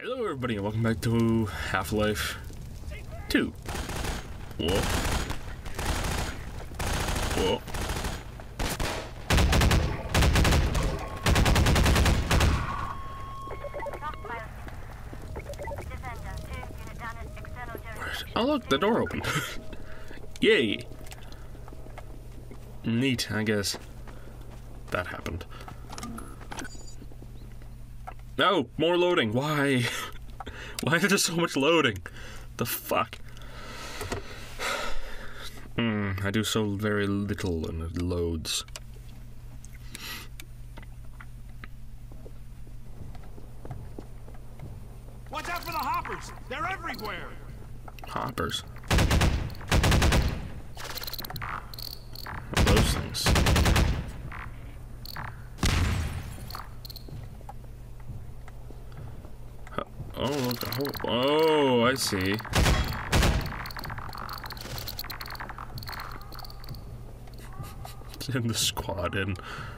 Hello everybody and welcome back to Half-Life 2. Whoa. Whoa. Oh look, the door opened. Yay! Neat, I guess. That happened. No, more loading. Why? Why is there so much loading? The fuck? I do so very little and it loads. Watch out for the hoppers! They're everywhere! Hoppers? What are those things? Oh, look, a hole. Oh, I see. Send the squad in.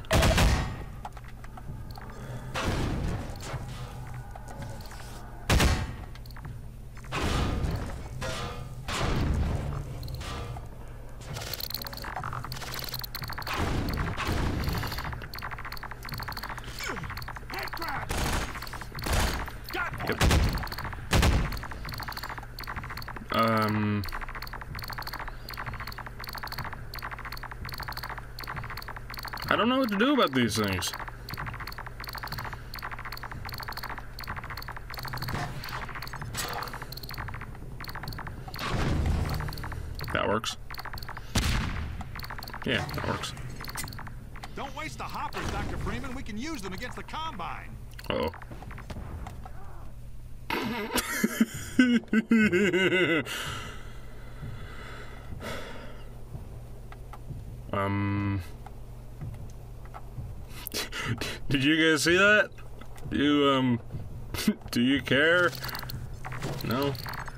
I don't know what to do about these things. That works. Yeah, that works. Don't waste the hoppers, Dr. Freeman. We can use them against the Combine. Uh-oh. Did you guys see that? You, do you care? No?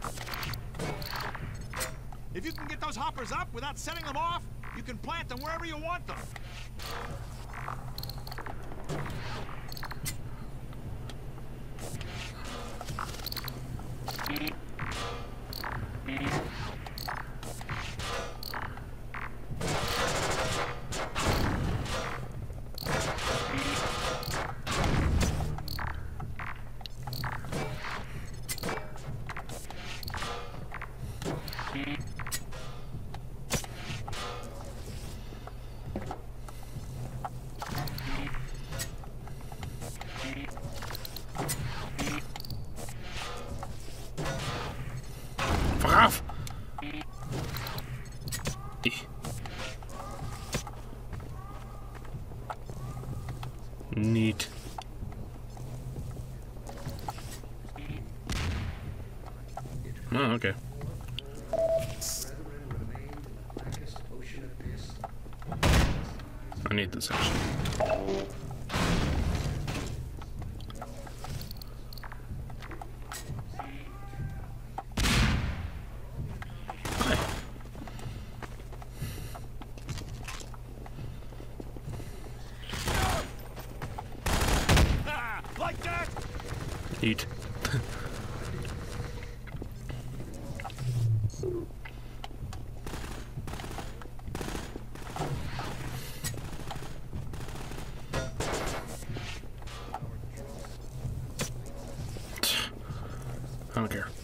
If you can get those hoppers up without setting them off, you can plant them wherever you want them. Fuck off! Neat. Oh, okay. I need this actually. Hi. Like that? Eat. I don't care.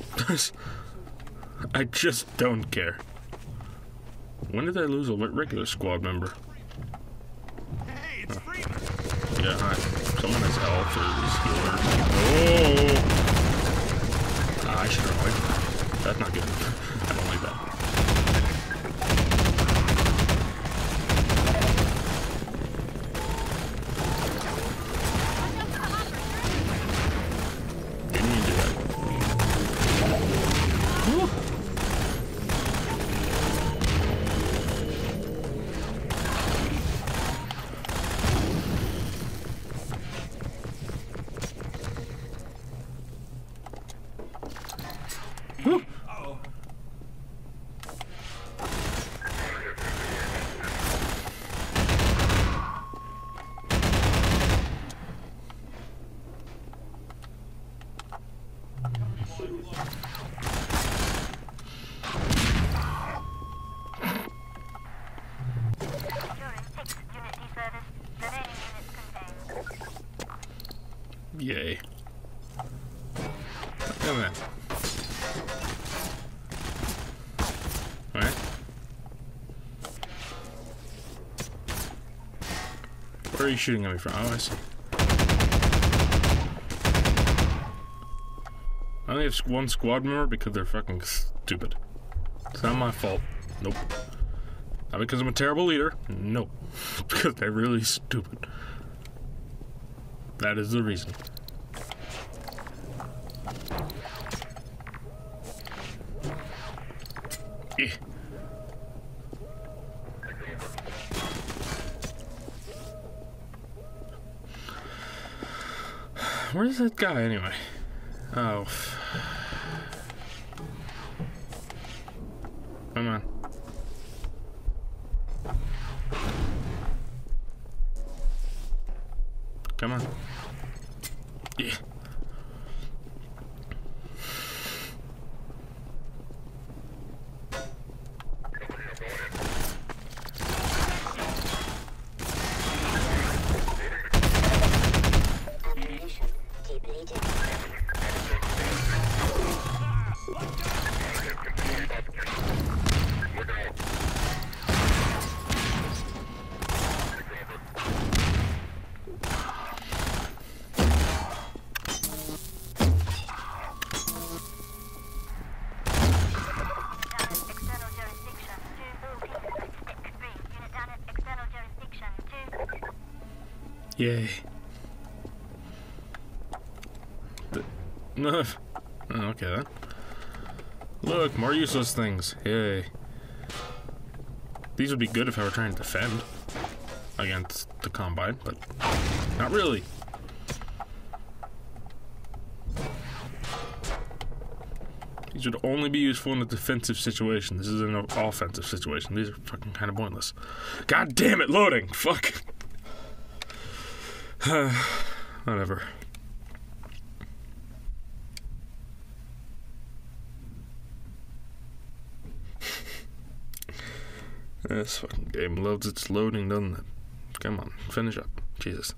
I just don't care. When did I lose a regular squad member? Hey, it's Freeman. Yeah, hi. Someone has health or these healers. Oh! I should run away from that. That's not good. I don't like that. Didn't mean to do that. Woo! Yay. Come on. Alright. Where are you shooting at me from? Oh, I see. I only have one squad member because they're fucking stupid. It's not my fault. Nope. Not because I'm a terrible leader. Nope. Because they're really stupid. That is the reason. Yeah. Where's that guy anyway? Oh. Come on. Come on. Yeah. Yay. No. Oh, okay then. Look, more useless things. Yay. These would be good if I were trying to defend against the Combine, but not really. These would only be useful in a defensive situation. This is an offensive situation. These are fucking kind of pointless. God damn it, loading! Fuck! Whatever. This fucking game loads its loading, doesn't it? Come on, finish up. Jesus.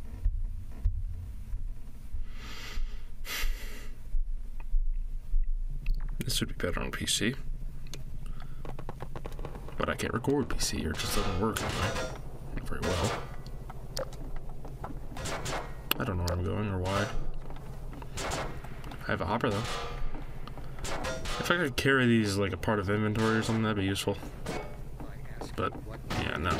This would be better on PC. But I can't record PC, or it just doesn't work right? Very well. I don't know where I'm going or why. I have a hopper though. If I could carry these like a part of inventory or something, that'd be useful. But yeah, no.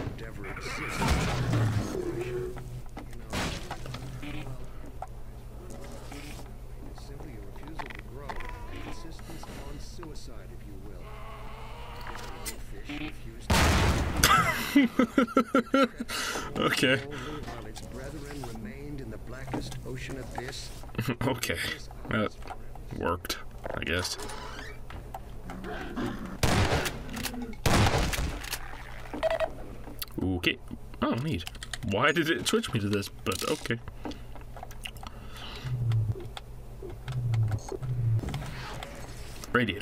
Okay. Okay. That worked, I guess. Okay. Oh, neat. Why did it switch me to this? But okay. Radiator.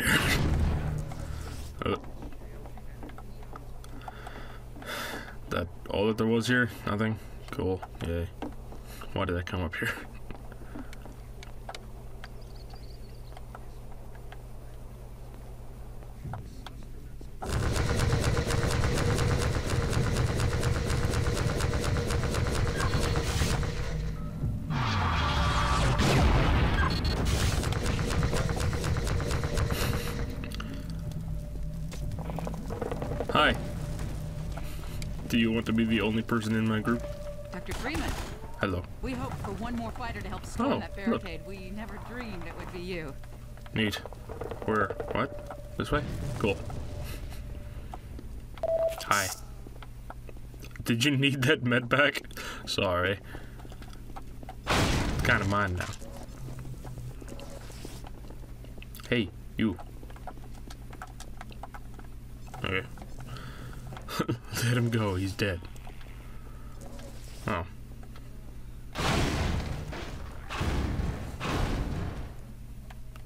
That all that there was here? Nothing? Cool. Yay. Why did that come up here? Hi. Do you want to be the only person in my group? Dr. Freeman. Hello. We hoped for one more fighter to help storm that barricade. Look. We never dreamed it would be you. Neat. Where? What? This way? Cool. Hi. Did you need that med pack? Sorry. It's kind of mine now. Hey, you. Okay. Let him go, he's dead. Oh.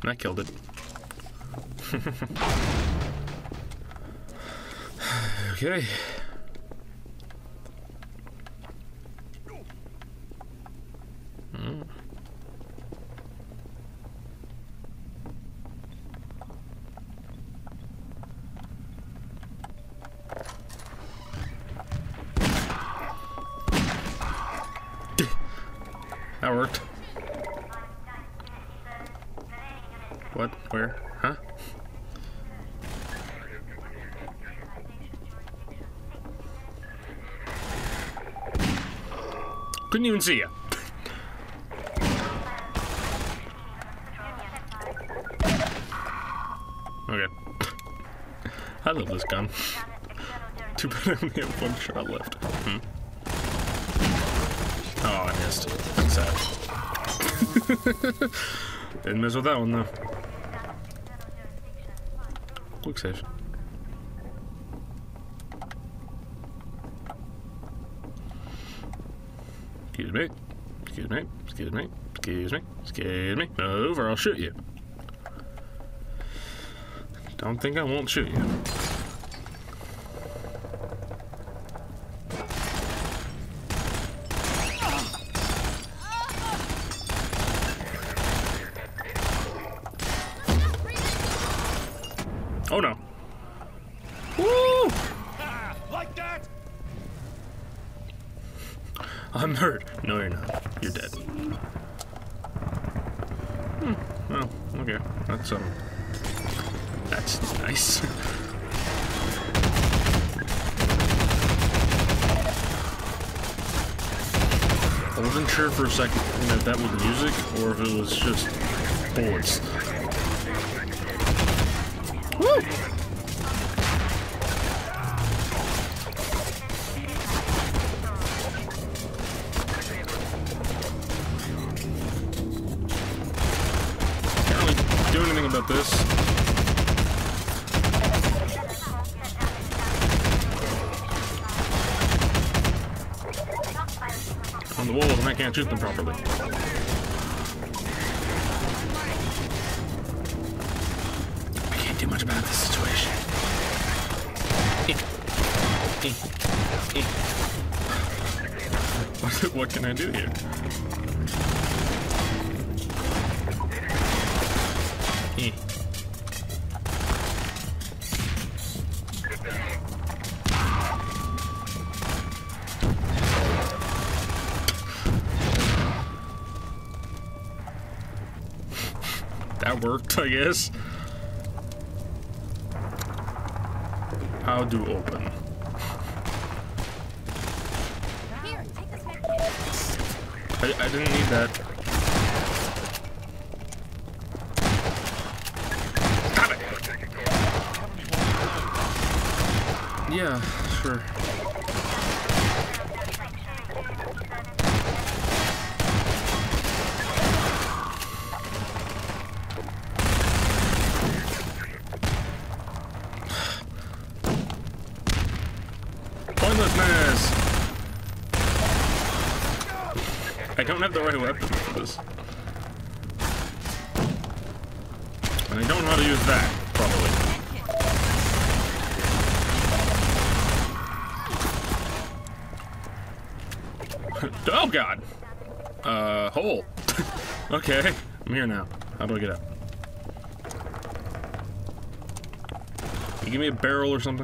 And I killed it. Okay. That worked. What? Where? Huh? Couldn't even see ya. Okay. I love this gun. Too bad I only have one shot left. Oh, I missed. That's sad. Didn't miss with that one, though. Quick save. Excuse me. Excuse me. Excuse me. Excuse me. Excuse me. Move or I'll shoot you. Don't think I won't shoot you. Oh no. Woo! Like that? I'm hurt. No, you're not. You're dead. Well, okay. That's nice. I wasn't sure for a second if that was music or if it was just bullets. Woo! Can't really do anything about this. On the walls and I can't shoot them properly. I can't do much about this situation. What can I do here? That worked, I guess. How do open? Here, take this med kit. I didn't need that. Stop it! Yeah, sure. Pointlessness! I don't have the right weapon for this. And I don't know how to use that properly. Oh god! Hole. Okay, I'm here now. How do I get out? You give me a barrel or something?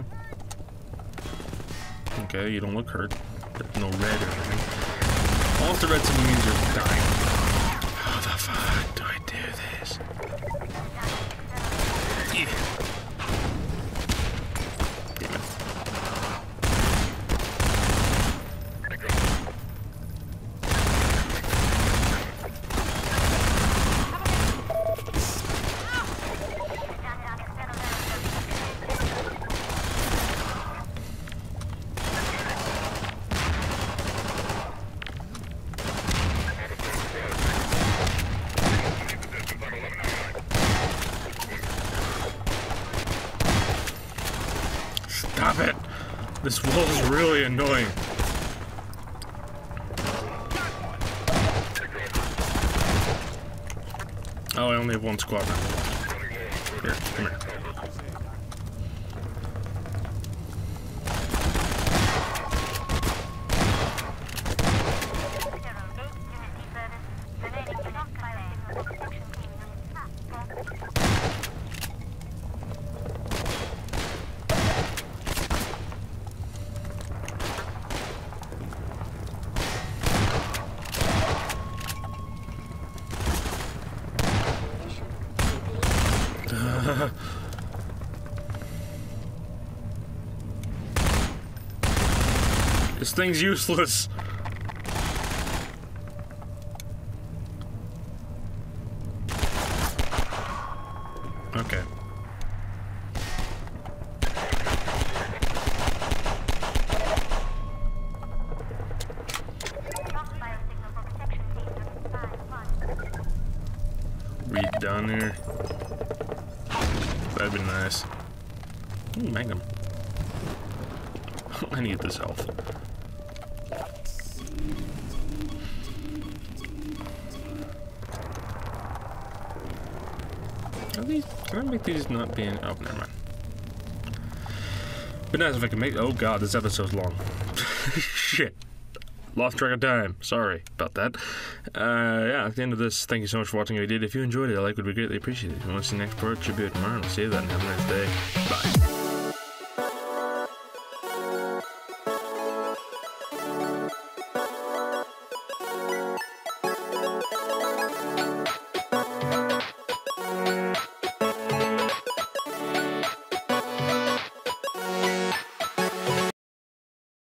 Okay, you don't look hurt. There's no red or anything. All the red simply means you're dying. How the fuck do I do this? Yeah. Damn it. Stop it! This wall is really annoying. Oh, I only have one squad now. Here, come here. This thing's useless. Okay. Read down there. That'd be nice. Ooh, Magnum. I need this health. Are these? Can I make these not being? Oh, never mind. But nice if I can make. Oh god, this episode's long. Shit. Lost track of time. Sorry about that. Yeah, at the end of this, thank you so much for watching. If you did, if you enjoyed it, a like would be greatly appreciated. If you want to see the next part, it should be tomorrow. I'll see you then. Have a nice day. Bye.